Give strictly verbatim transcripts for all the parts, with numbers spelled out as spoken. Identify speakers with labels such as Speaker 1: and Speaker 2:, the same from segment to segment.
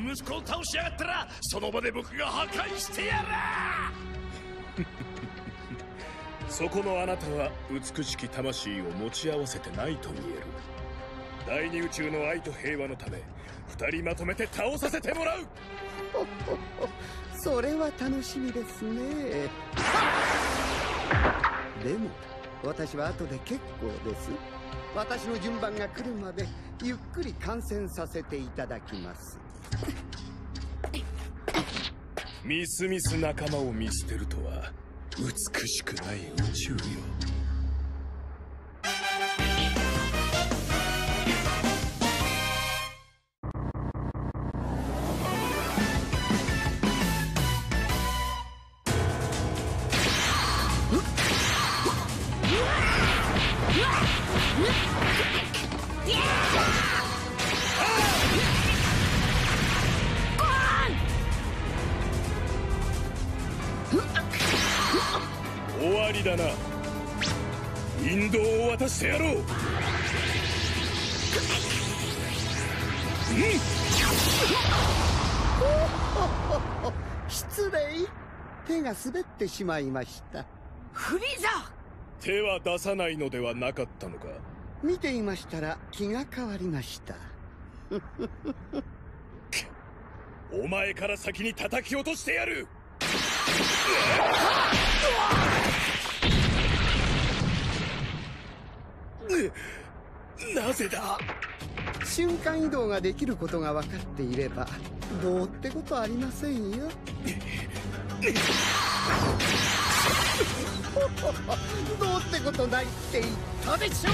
Speaker 1: 息子を倒しやがったらその場で僕が破壊してやる。
Speaker 2: そこのあなたは美しき魂を持ち合わせてないと見える。第二宇宙の愛と平和のため二人まとめて倒させてもらう。
Speaker 3: それは楽しみですね。でも私は後で結構です。私の順番が来るまでゆっくり観戦させていただきます。
Speaker 2: みすみす仲間を見捨てるとは美しくない宇宙よ。終わりだな。引導を渡してやろう。うん、
Speaker 3: 失礼。手が滑ってしまいました。
Speaker 4: フリーザー。
Speaker 2: 手は出さないのではなかったのか。
Speaker 3: 見ていましたら気が変わりました。
Speaker 2: お前から先に叩き落としてやる。なぜだ。
Speaker 3: 瞬間移動ができることが分かっていればどうってことありませんよ。どうってことないって言ったでしょ。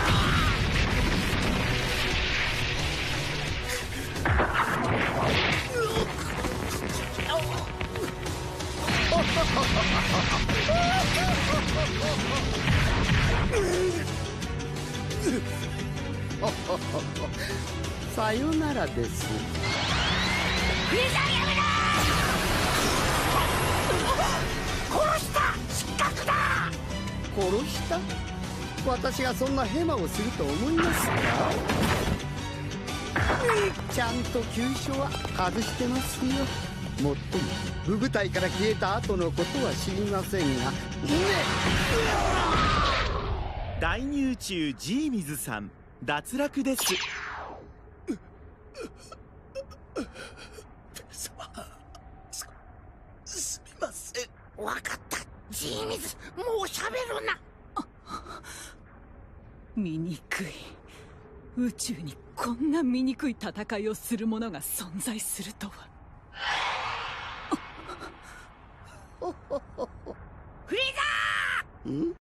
Speaker 3: さよならです。
Speaker 4: フリーザーやめろ。殺した。失格だ。
Speaker 3: 殺した？私がそんなヘマをすると思いますか？ちゃんと急所は外してますよ。もっとも部部隊から消えた後のことは知りませんがね。
Speaker 5: 第二宇宙ジーミズさん脱落です。
Speaker 1: すすみません。
Speaker 4: わかった。ジーミズ、もう喋るな。
Speaker 6: 醜い。宇宙にこんな醜い戦いをする者が存在するとは。
Speaker 4: フリーザー。
Speaker 3: ん？